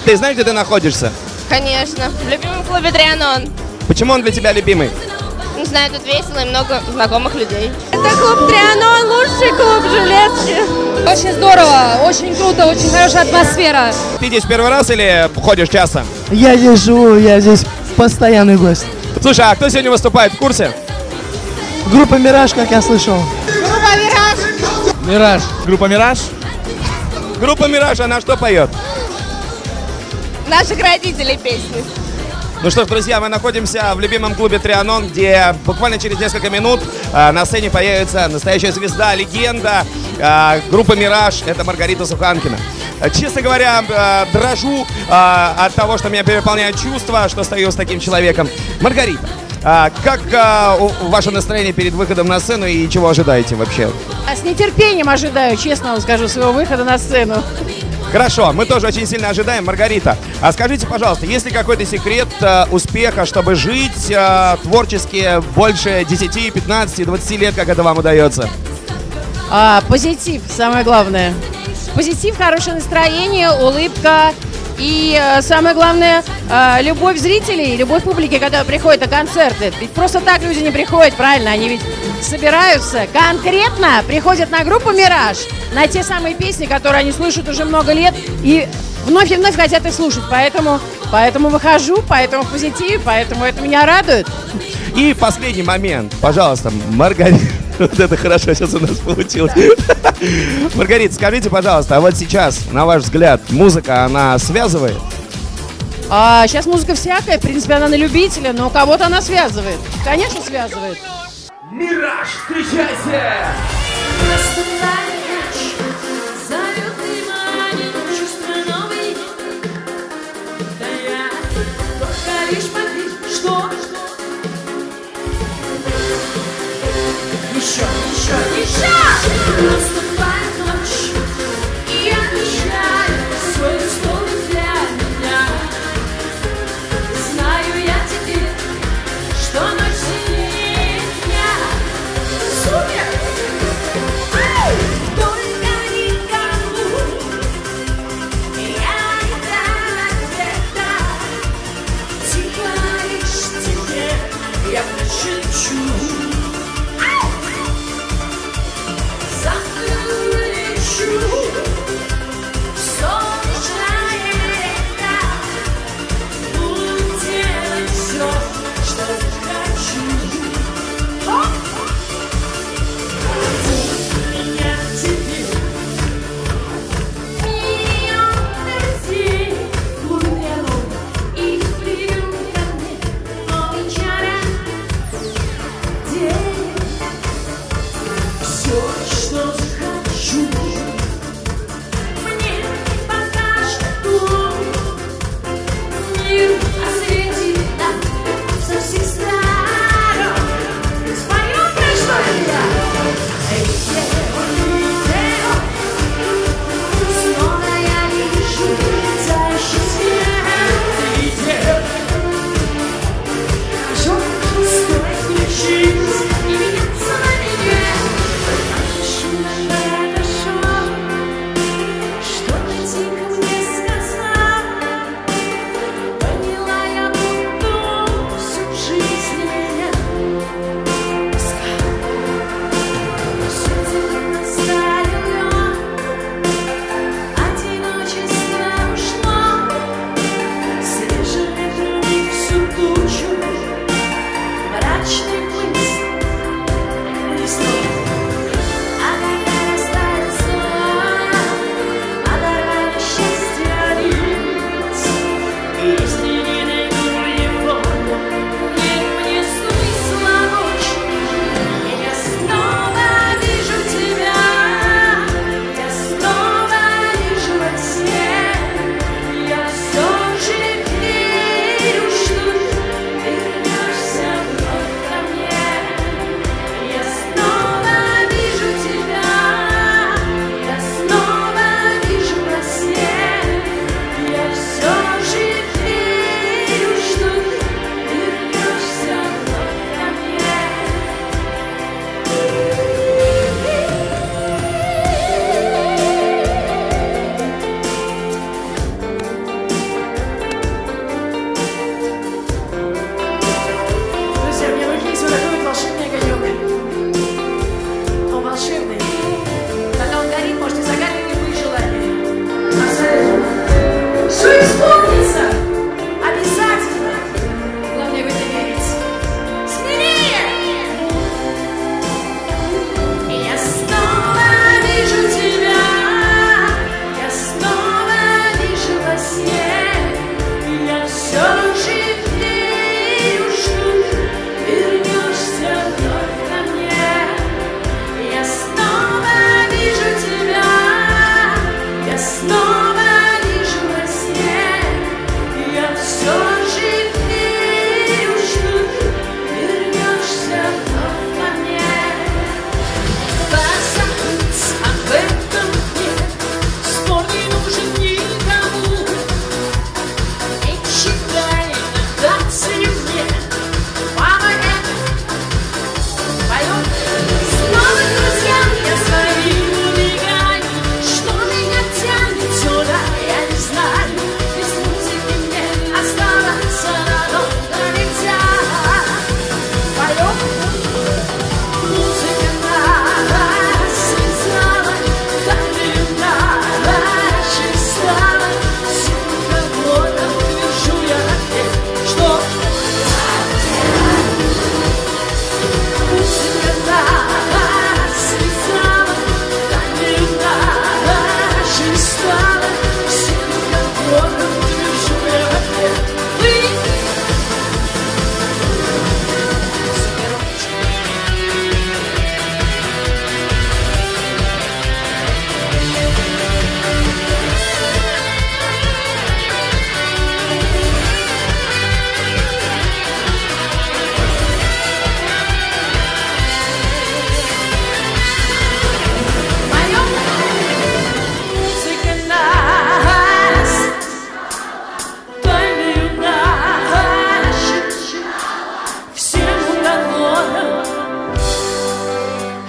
Ты знаешь, где ты находишься? Конечно. В любимом клубе Трианон. Почему он для тебя любимый? Не знаю, тут весело и много знакомых людей. Это клуб Трианон, лучший клуб Жилетки. Очень здорово, очень круто, очень хорошая атмосфера. Ты здесь первый раз или ходишь часто? Я здесь живу, я здесь постоянный гость. Слушай, а кто сегодня выступает, в курсе? Группа «Мираж», как я слышал. Группа Мираж. Мираж. Группа Мираж? Группа Мираж, она что поет? Наших родителей песни. Ну что ж, друзья, мы находимся в любимом клубе Трианон, где буквально через несколько минут на сцене появится настоящая звезда, легенда группы «Мираж». Это Маргарита Суханкина. Честно говоря, дрожу от того, что меня переполняют чувства, что стою с таким человеком. Маргарита, как ваше настроение перед выходом на сцену и чего ожидаете вообще? С нетерпением ожидаю, честно вам скажу, своего выхода на сцену. Хорошо, мы тоже очень сильно ожидаем. Маргарита, а скажите, пожалуйста, есть ли какой-то секрет успеха, чтобы жить творчески больше 10, 15, 20 лет, как это вам удается? Позитив, самое главное. Позитив, хорошее настроение, улыбка и, самое главное, любовь зрителей, любовь публики, когда приходят на концерты. Ведь просто так люди не приходят, правильно? Они ведь собираются, конкретно приходят на группу «Мираж», на те самые песни, которые они слышат уже много лет и вновь хотят их слушать. Поэтому выхожу, поэтому в позитиве, поэтому это меня радует. И последний момент, пожалуйста, Маргарита. Вот это хорошо сейчас у нас получилось. Маргарита, скажите, пожалуйста, а вот сейчас, на ваш взгляд, музыка, она связывает? Сейчас музыка всякая, в принципе, она на любителя, но кого-то она связывает. Конечно, связывает. Мираж, встречайся! Еще! Наступает ночь, и я обещаю свой историю для меня. Знаю я теперь, что ночь сильнее дня. Супер! Только никому я не дам ответа. Тихо лишь тебе я прошепчу. Завтра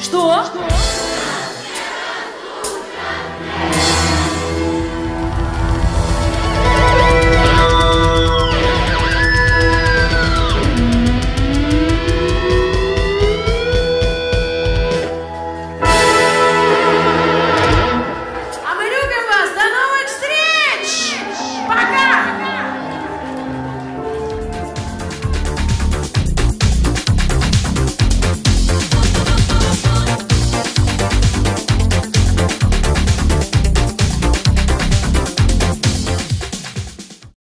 Что?